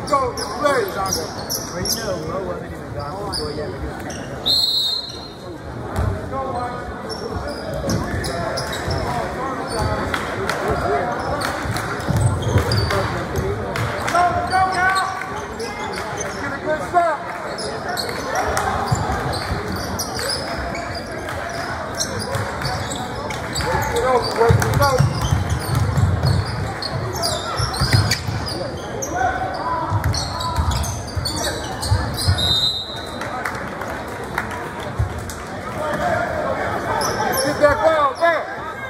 go, get ready. Well, you know, Mo wasn't even gone before yet, but he was catching up. Go now! Get a good stop. Get over, work it out. Get that ball back.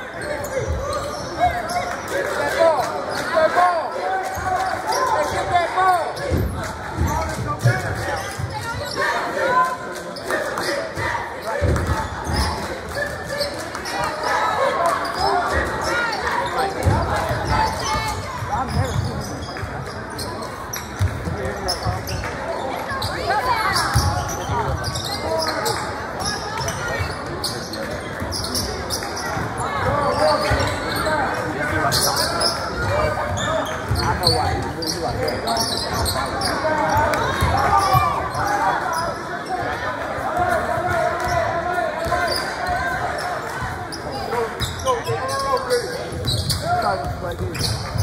Get that ball. Get that ball. Hey, get that ball. Go, like this.